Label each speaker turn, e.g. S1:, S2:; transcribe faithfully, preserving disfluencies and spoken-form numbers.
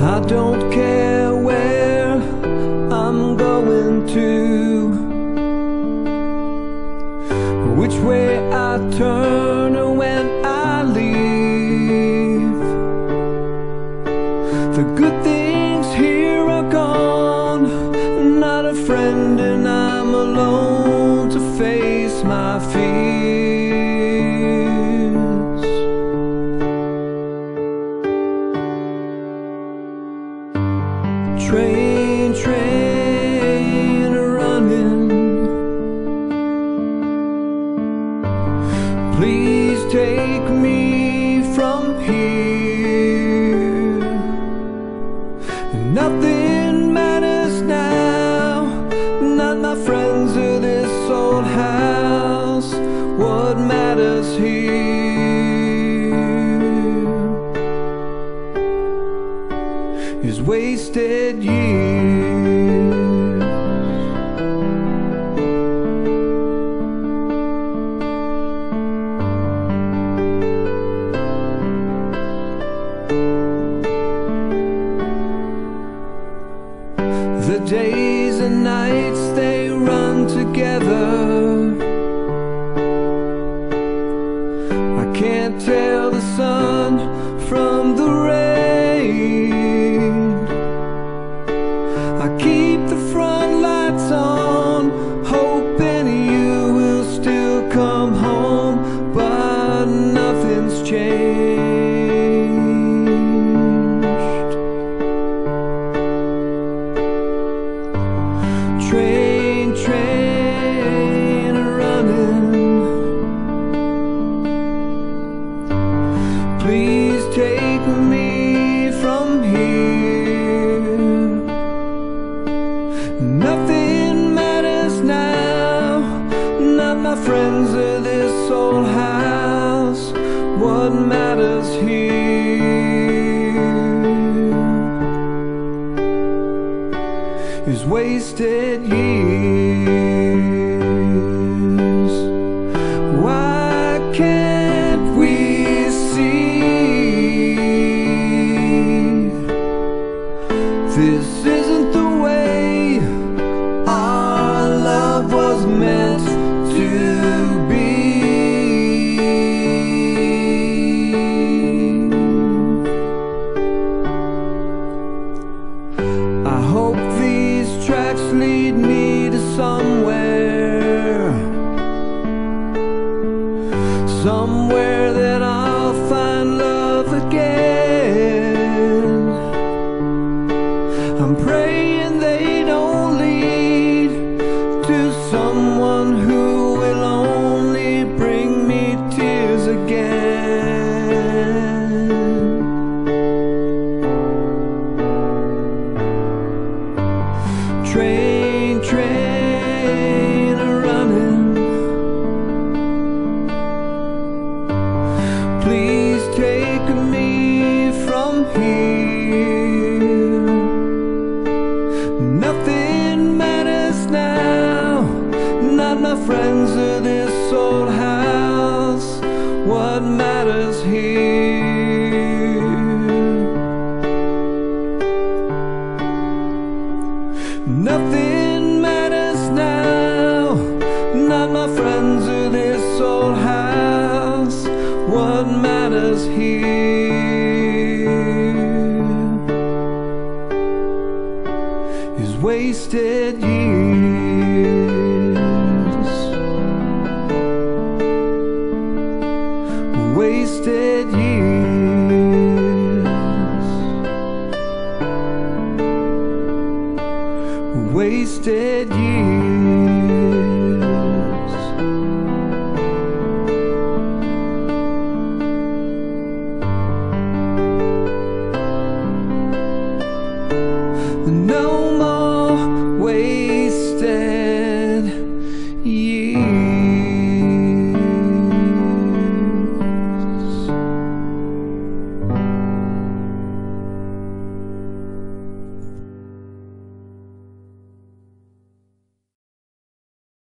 S1: I don't care where I'm going to, which way I turn or when I leave. The good things here are gone, not a friend, and I'm alone to face my fears. Train, train running, please take me from here. Nothing matters now, not my friends or this old house. What matters here is wasted years. The days and nights, they run together. I can't tell the sun from the rain. I keep the front lights on, hoping you will still come home, but nothing's changed. Train, train running, please take me from here. Nothing matters now, not my friends or this old house. What matters here is wasted years. Why can't we see this isn't the way our love was meant to be? I hope these tracks lead me to somewhere, somewhere that I'll find love again. I'm praying they don't lead to someone who will only bring me tears again. Train, train running, please take me from here. Nothing matters now, not my friends or this old house. What matters here nothing matters now, not my friends or this old house. What matters here is wasted years. Wasted years. Wasted years. No